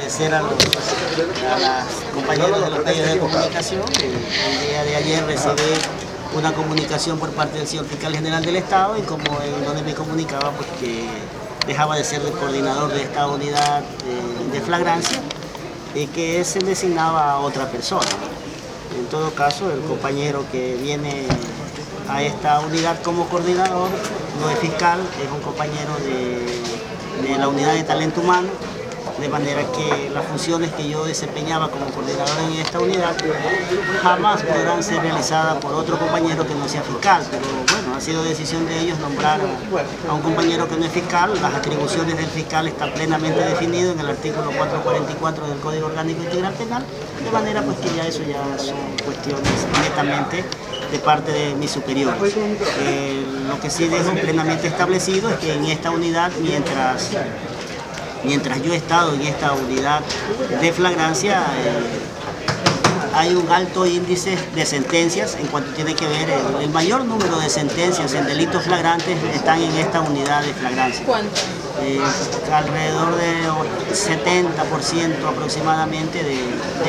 agradecer a las compañeros de los medios de comunicación. El día de ayer recibí una comunicación por parte del señor Fiscal General del Estado y en donde me comunicaba pues, que dejaba de ser el coordinador de esta unidad de flagrancia y que se designaba a otra persona. En todo caso, el compañero que viene a esta unidad como coordinador no es fiscal, es un compañero de la unidad de talento humano, de manera que las funciones que yo desempeñaba como coordinador en esta unidad jamás podrán ser realizadas por otro compañero que no sea fiscal, pero bueno, ha sido decisión de ellos nombrar a un compañero que no es fiscal. Las atribuciones del fiscal están plenamente definidas en el artículo 444 del Código Orgánico Integral Penal, de manera pues que ya eso ya son cuestiones netamente de parte de mis superiores. Lo que sí dejo plenamente establecido es que en esta unidad, mientras yo he estado en esta unidad de flagrancia, hay un alto índice de sentencias en cuanto tiene que ver, el mayor número de sentencias en delitos flagrantes están en esta unidad de flagrancia. ¿Cuánto? Alrededor de 70% aproximadamente de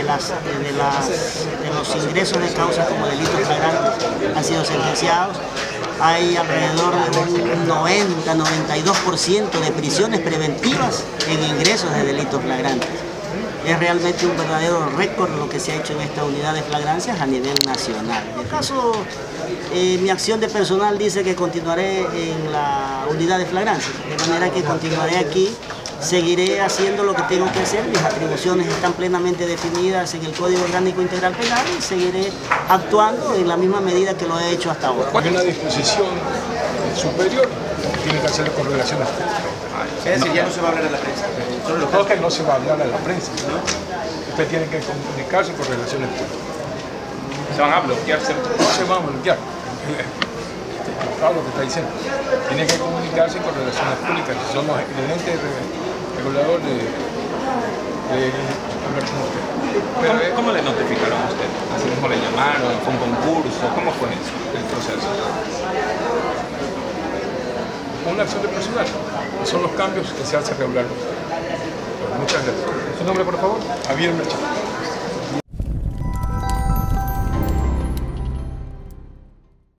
los ingresos de causas como delitos flagrantes han sido sentenciados. Hay alrededor de un 90-92% de prisiones preventivas en ingresos de delitos flagrantes. Es realmente un verdadero récord lo que se ha hecho en esta unidad de flagrancias a nivel nacional. En el caso, mi acción de personal dice que continuaré en la unidad de flagrancias, de manera que continuaré aquí, seguiré haciendo lo que tengo que hacer, mis atribuciones están plenamente definidas en el Código Orgánico Integral Penal y seguiré actuando en la misma medida que lo he hecho hasta ahora. Hay una disposición superior que tiene que hacer con relaciones. Es decir, ya no se va a hablar a la prensa. Creo que no se va a hablar a la prensa, ¿no? Usted tiene que comunicarse con relaciones públicas. ¿Se van a bloquear? No se van a bloquear. Claro lo que está diciendo. Tiene que comunicarse con relaciones públicas, que son los ente regulador de hablar con usted. ¿Cómo le notificaron a usted? ¿Así mismo le llamaron? ¿Fue un concurso? ¿Cómo fue eso, el proceso? Una acción de personal. Son los cambios que se hacen regularmente. Muchas gracias. ¿Su nombre, por favor? Javier Merchant.